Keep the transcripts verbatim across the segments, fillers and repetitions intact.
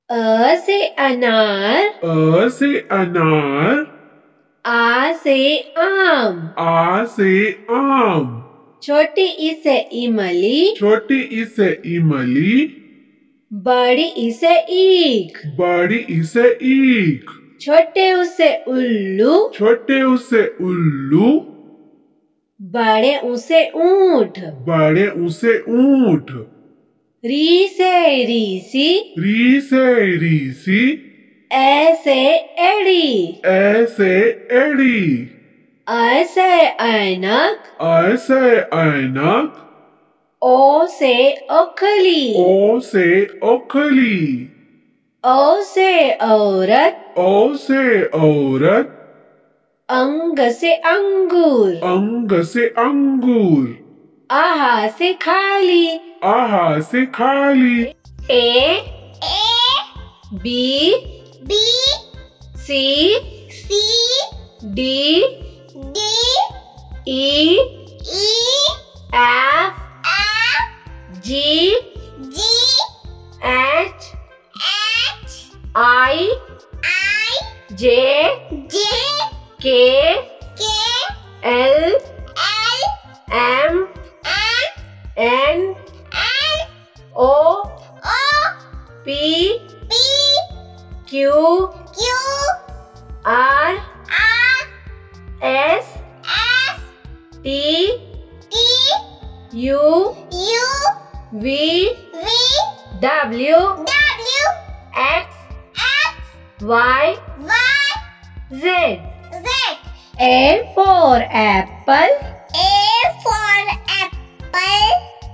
अ से अनार, अ से अनार, आ से आम, आ से आम, छोटी ई से इमली, छोटी ई से इमली, बड़ी ई से ईख, बड़ी ई से ईख, छोटे ऊ से उल्लू, छोटे ऊ से उल्लू, बड़े ऊ से ऊंट, बड़े ऊ से ऊंट, री से रीसी, री से रीसी, ए से एड़ी, ए से एड़ी, अ से ऐनक, अ से ऐनक, ओ से ओखली, ओ से ओखली, ओ से औरत, ओ से औरत, अंग से अंगूर, अंग से अंगूर, आहा से खाली, आहा से खाली, A A B B C C D D E E F F G G H H I I J J K K L L M M N N O O P P Q Q R R S S T T U U V V W W X X Y Y Z Z. A for apple, A for apple.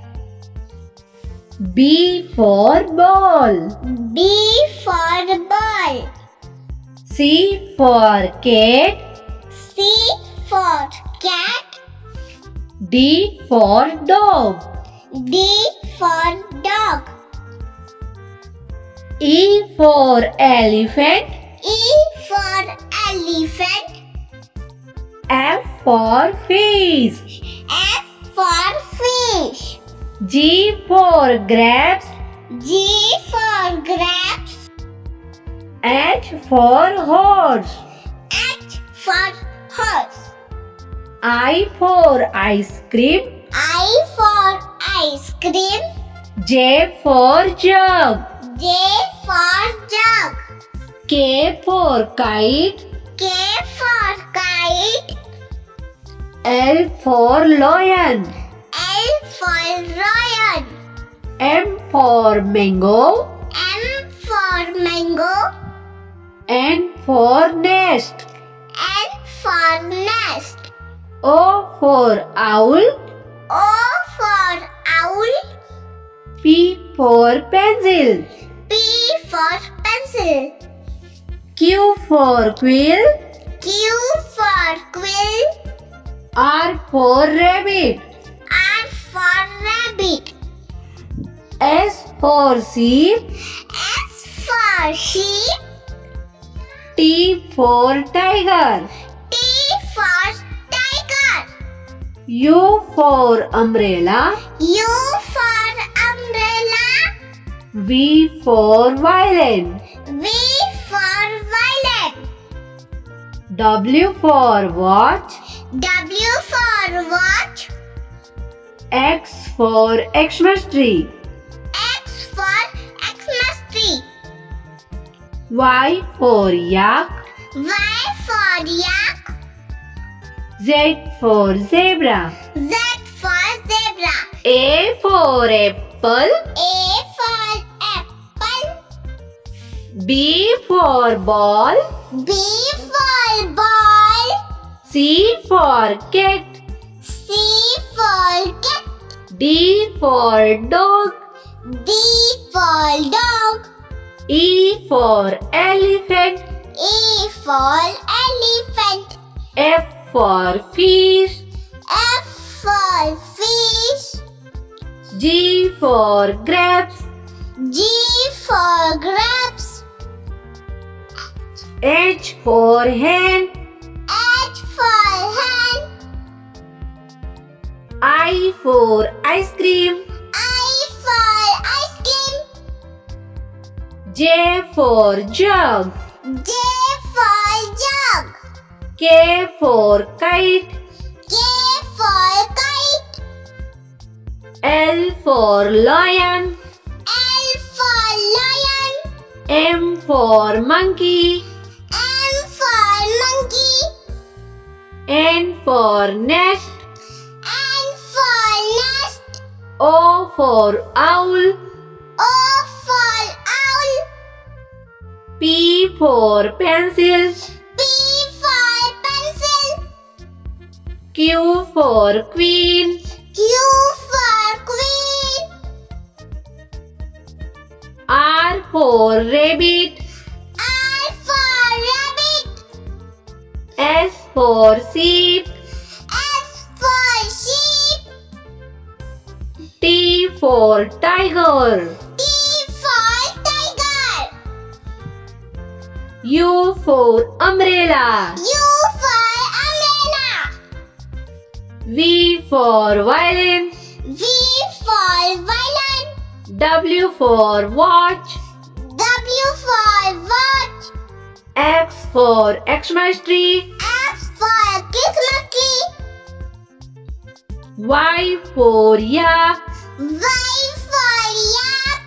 B for ball, B for ball. C for cat, C for cat. D for dog, D for dog. E for elephant, E for elephant. F for fish, F for fish. G for grapes, G for grapes. H for horse, H for horse. I for ice cream, I for ice cream. J for jug, J for jug. K for kite, K for kite. L for lion, L for lion. M for mango, M for mango. N for nest, N for nest. O for owl, O for owl. P for pencil, P for pencil. Q for quill, Q for quill. R for rabbit, R for rabbit. S for sheep, S for sheep. T for tiger, T for tiger. U for umbrella, U for umbrella. V for violin, V for violin. W for watch, W for watch. X for Xmas tree, X for Xmas tree. Y for yak, Y for yak. Z for zebra, Z for zebra. A for apple, A for apple. B for ball, B for ball. C for cat, C for cat. D for dog, D for dog. E for elephant, E for elephant. F for fish, F for fish. G for grapes, G for grapes. H for hen, H for hen. I for ice cream, I for ice cream. J for jug. J for jug. K for kite. K for kite. L for lion. L for lion. M for monkey. M for monkey. N for nest. N for nest. O for owl. O for owl. P for pencil. P for pencil. Q for queen. Q for queen. R for rabbit. R for rabbit. S for sheep. S for sheep. T for tiger. T for tiger. U for umbrella. U for umbrella. V for violin. V for violin. W for watch. W for watch. X for Xmas tree. X for Christmas tree. Y for yak. Y for yak.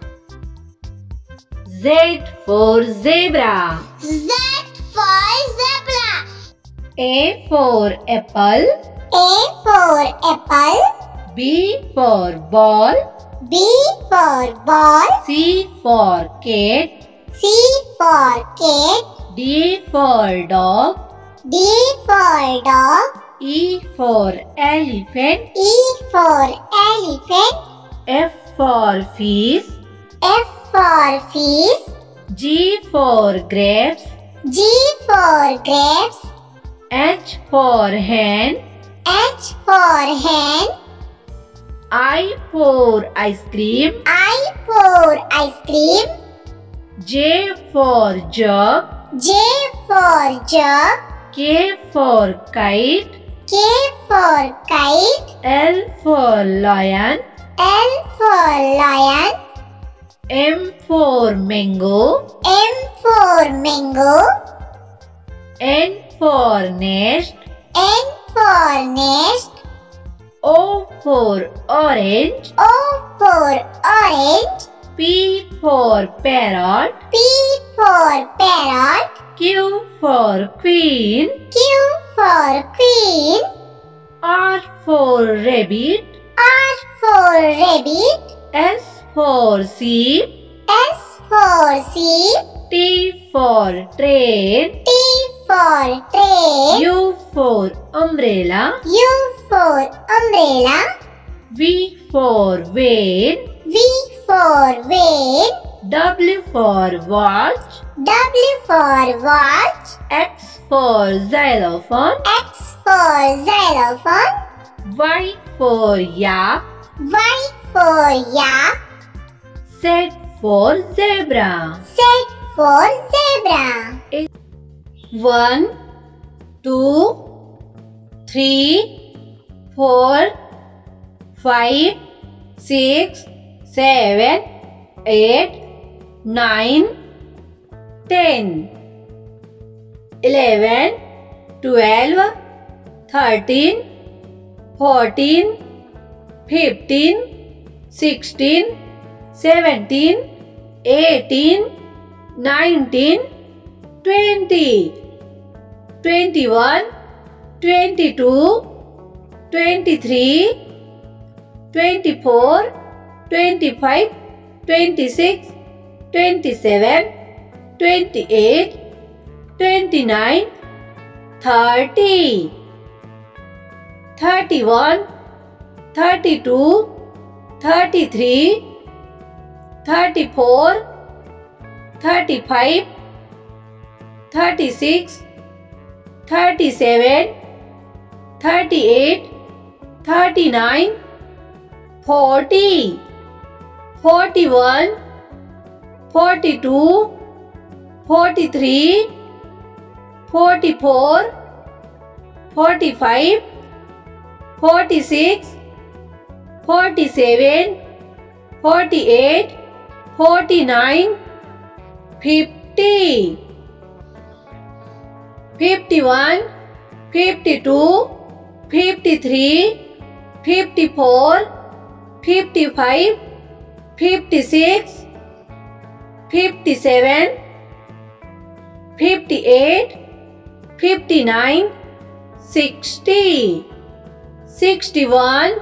Z for zebra. Z for zebra. A for apple. A for apple. B for ball. B for ball. C for cat. C for cat. D for dog. D for dog. E for elephant. E for elephant. F for fish. F for fish. G for grapes. G for grapes. H for hen. H for hen. I for ice cream. I for ice cream. J for jug. J for jug. K for kite. K for kite. L for lion. L for lion. M for mango. M for mango. N for nest. N for nest. O for orange. O for orange. P for parrot. P for parrot. Q for queen. Q for queen. R for rabbit. R for rabbit. S for sheep. S for sheep. T for train. T for train. U for umbrella. U for umbrella. V for vane. V for vane. W for watch. W for watch. X for xylophone. X for xylophone. Y for yak. Y for yak. Z for zebra. Z for zebra. One, two, three, four, five, six, seven, eight, nine, ten, eleven, twelve, thirteen, fourteen, fifteen, sixteen, seventeen, eighteen, nineteen, twenty, twenty-one, twenty-two, twenty-three, twenty-four, twenty-five, twenty-six, twenty-seven, twenty-eight, twenty-nine, thirty, thirty-one, thirty-two, thirty-three, thirty-four, thirty-five, thirty-six, thirty-seven, thirty-eight, thirty-nine, forty, forty-one, forty-two, forty-three, forty-four, forty-five, forty-six, forty-seven, forty-eight, forty-nine, fifty, fifty-one, fifty-two, fifty-three, fifty-four, fifty-five, fifty-six, fifty-seven, fifty-eight, fifty-nine, sixty, sixty-one,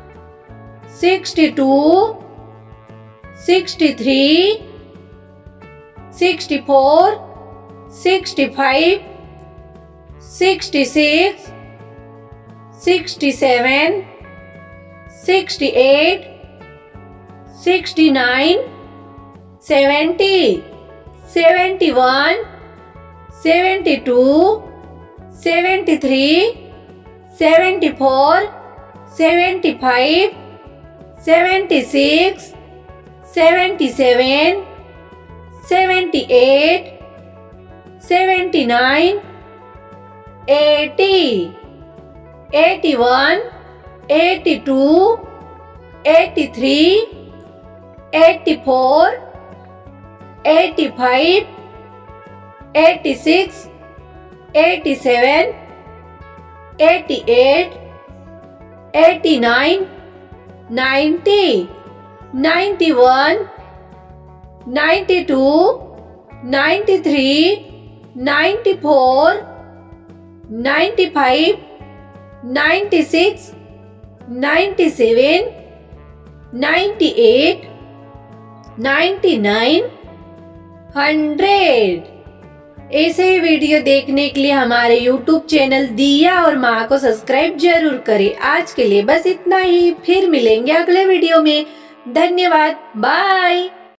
sixty-two, sixty-three, sixty-four, sixty-five, sixty-six, sixty-seven, sixty-eight, sixty-nine, seventy, seventy-one, seventy-two, seventy-three, seventy-four, seventy-five, seventy-six, seventy-seven, seventy-eight, seventy-nine, eighty, eighty-one, eighty-two, eighty-three, eighty-four, eighty-five, eighty-six, eighty-seven, eighty-eight, eighty-nine, ninety, ninety-one, ninety-two, ninety-three, ninety-four, ninety-five, ninety-six, ninety-seven, ninety-eight, ninety-nine, hundred। ऐसे ही video देखने के लिए हमारे YouTube channel दिया और माँ को subscribe जरूर करें। आज के लिए बस इतना ही, फिर मिलेंगे अगले वीडियो में। धन्यवाद, बाय।